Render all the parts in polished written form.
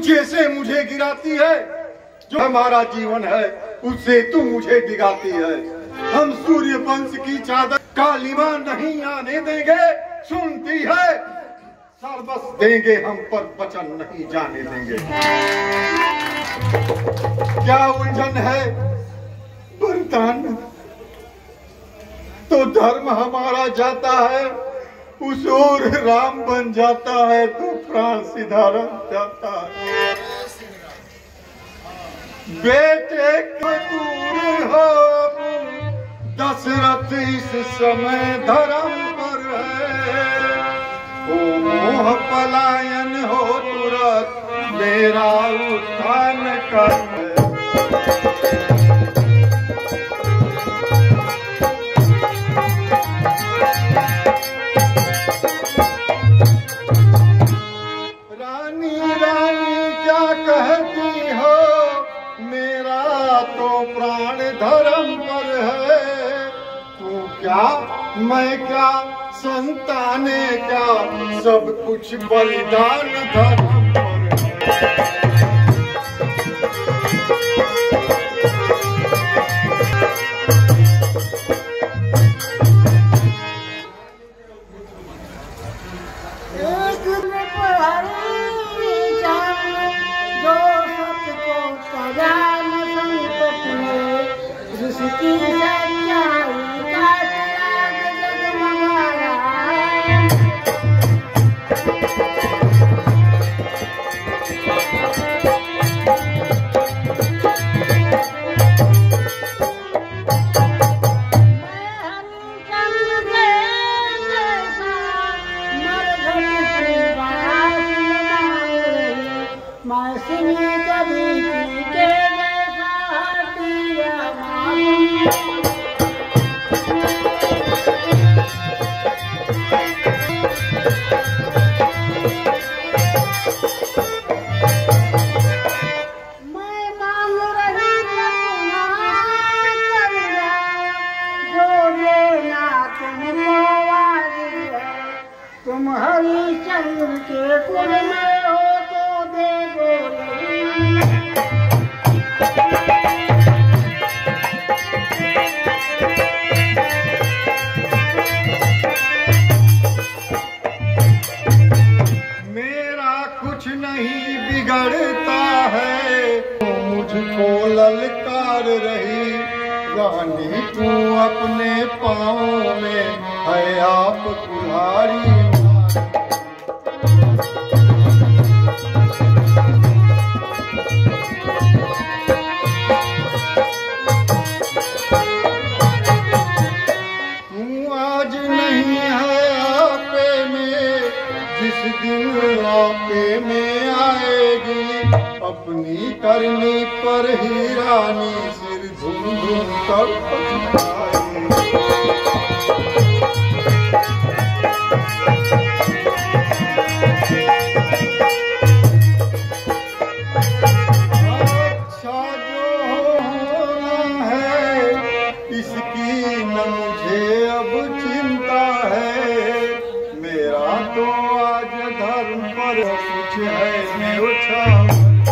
जैसे मुझे गिराती है, जो हमारा जीवन है उससे तू मुझे डिगाती है। हम सूर्य वंश की चादर कालिमा नहीं आने देंगे, सुनती है सर्वस देंगे हम पर वचन नहीं जाने देंगे। क्या उलझन है वरदान, तो धर्म हमारा जाता है उस ओर राम बन जाता है, तो प्राण सिधारण जाता है। बेटे को दूर हो दशरथ इस समय धर्म पर है, ओ मोह पलायन हो तुरंत मेरा उत्थान कर है। प्राण धर्म पर है, तू क्या मैं क्या संताने क्या, सब कुछ बलिदान धर्म पर है। तुम हरिश्चंद्र के कुल में हो तो दे मेरा कुछ नहीं बिगड़ता है, तो मुझको ललकार रही रानी, तू अपने पाँव में है आप कुल्हाड़ी। जिस दिन आपे में आएगी अपनी करनी पर ही रानी, सिर धुम धुम कर पछताएगी। अच्छा जो होना है इसकी न मुझे अब चिंता है, मेरा तो धर्म पर कुछ है न्योछावर।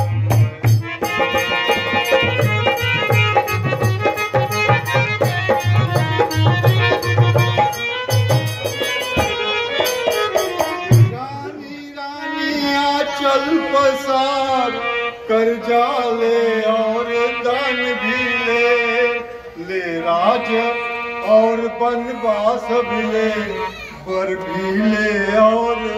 रानी रानी आंचल पसार कर जाले और दान भी ले राज और बनवास भी ले, वर भी ले और